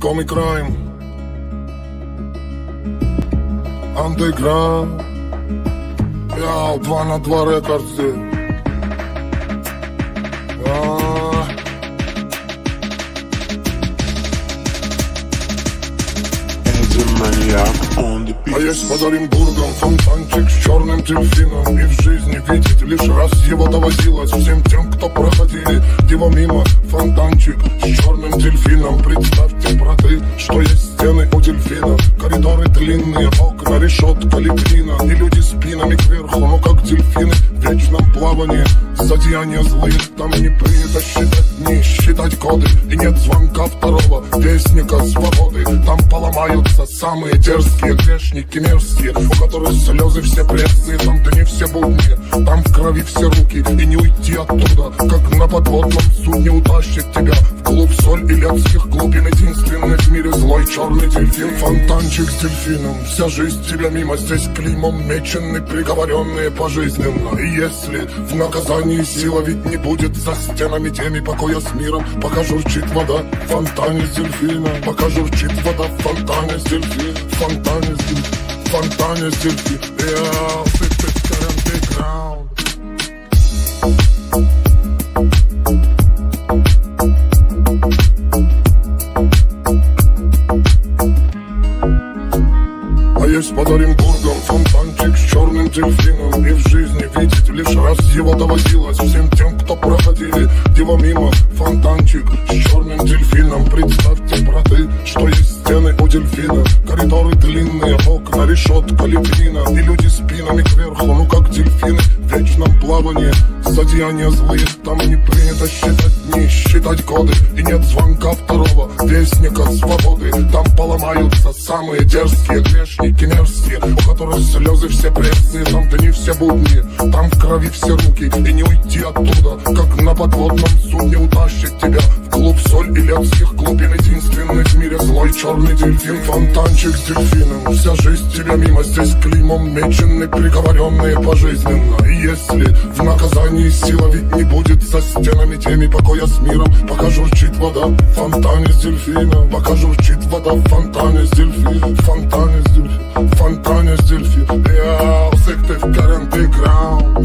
Comic Crime, Underground, я 2 на 2 рекордсы. А есть под Оренбургом фонтанчик с черным дельфином, и в жизни видеть лишь раз его доводилось всем тем, кто проходили его мимо. Фонтанчик с черным дельфином. Представьте, браты, что есть стены у дельфина, коридоры длинные, окна, решетка, лепнина, и люди спинами кверху, ну как дельфины в вечном плавании. Зодеяния злые, там не принято считать дни, считать годы, и нет звонка второго вестника свободы. Там поломаются самые дерзкие грешники мерзкие, у которых слезы все пресные, там дни все будние, там в крови все руки, и не уйти оттуда, как на подводном судне утащит тебя в клуб соль и лепских глубин. Единственный в мире злой черный дельфин. Фонтанчик с дельфином, вся жизнь тебя мимо, здесь клеймом мечены приговоренные пожизненно. И если в наказании сила ведь не будет за стенами теми покоя с миром, пока журчит вода в фонтане с дельфином, пока журчит вода в фонтане с дельфином, в фонтане с дельфином, в фонтане с дельфином. Yeah, underground. А есть под Оренбургом фонтанчик с черным дельфином, и в жизни видеть лишь раз его доводилось всем тем, кто проходили его мимо. Фонтанчик с черным дельфином. Представьте, браты, что есть стены у дельфина, коридоры длинные, окна, решетка, лепнина, и люди спинами кверху, ну как дельфины в вечном плавании. Зодеяния злые, там не принято считать дни, считать годы, и нет звонка второго вестника свободы. Там поломаются самые дерзкие грешники мерзкие, у которых слезы все пресные, там дни все будние, там в крови все руки, и не уйти оттуда, как на подводном судне утащит тебя в клуб соль и лепских глубин. Единственный в мире злой черный дельфин. Фонтанчик с дельфином, вся жизнь тебя мимо, здесь клеймом мечены приговоренные пожизненно. И если в наказании сила ведь не будет за стенами теми покоя с миром, пока журчит вода в фонтане с дельфином, пока журчит вода в фонтане с дельфином, в фонтане с дельфином, в фонтане с дельфином. Я всех ты в Underground.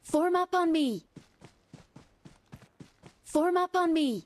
Form up on me. Form up on me.